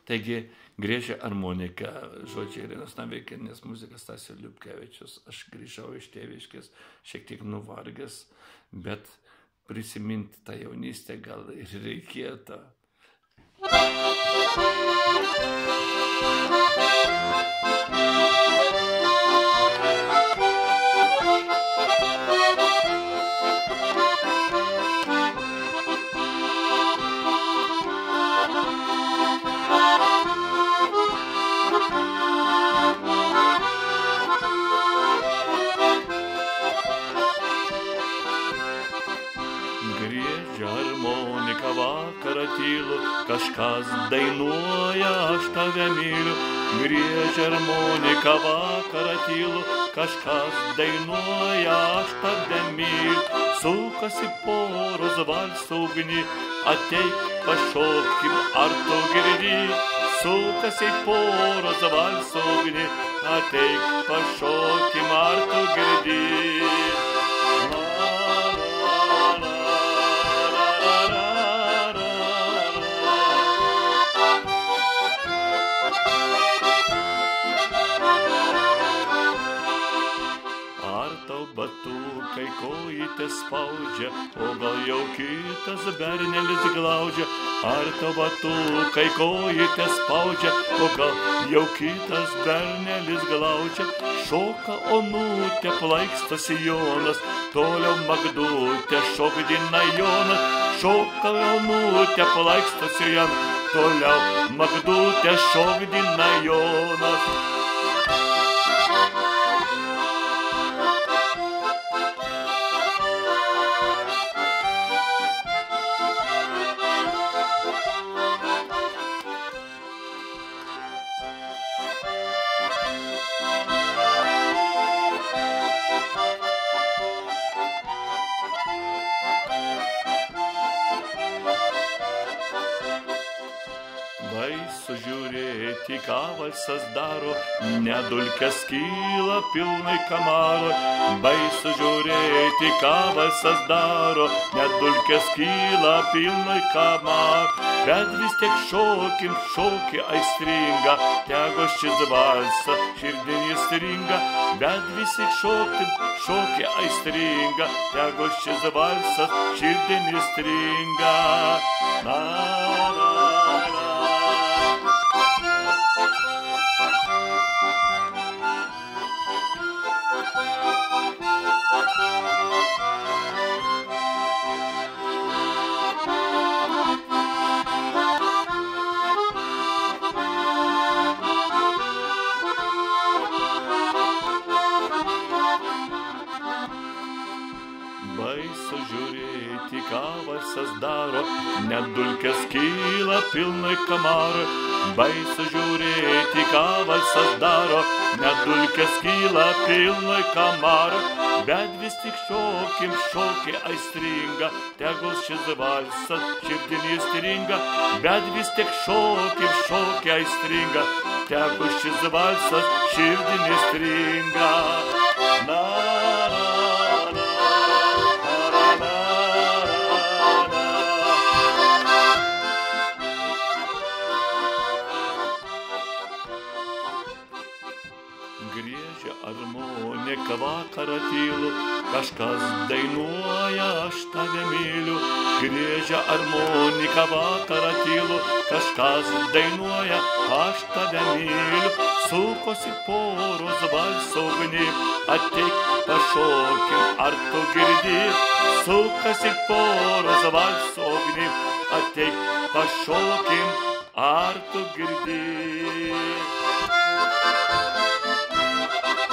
Taigi griežia armonika, žodžiai Irinos Naveikienės, muzikas Stasio Liupkevičius. Aš grįžau iš tėviškės šiek tiek nuvargęs, bet prisiminti tą jaunystę gal ir reikėtų. Vakarą tylu, kažkas dainuoja, aš tave myliu. Griežia armonika vakarą tylu, kažkas dainuoja, aš tave myliu. Sukasi poros valso ugni, ateik pašokim, ar tu girdi. Sukasi poros valso ugni, ateik pašokim, ar tu girdi. Batukai kojytės spaudžia, o gal jau kitas bernelis glaudžia. Ar tau batukai kojytės spaudžia, o gal jau kitas bernelis glaudžia. Šoka Onutė, plaikstosi Jonas, toliau Magdutė šokdina Jonas. Šoka Onutė, plaikstosi Jonas, toliau Magdutė šokdina Jonas. Baisu žiūrėti, ką valsas daro, nedulkės kyla pilnai kamaro. Baisu žiūrėti, ką valsas daro, nedulkės kyla pilnai kamaro. Bet vis tiek šokim, šokį aistringa, tegu šis valsas širdin įstringa. Bet vis tiek šokim, šokį aistringa, tegu šis valsas širdin įstringa. Na, na, na. Baisu žiūrėti, ką valsas daro, nedulkės kyla pilnai kamaro. Baisu žiūrėti, ką valsas daro, nedulkės kyla pilnai kamaro. Bet vis tik šokim, šokį aistringa, tegul šis valsas širdin įstringa. Bet vis tik šokim, šokį aistringa, tegul šis valsas širdin įstringa. Na, griežia armonika vakarą tylu, kažkas dainuoja, aš tave myliu. Griežia armonika vakarą tylu, kažkas dainuoja, aš tave myliu. Sukosi poros valso ugni, ateik pašokim, ar tu girdi. Sukasi poros valso ugni, ateik pašokim, ar tu girdi.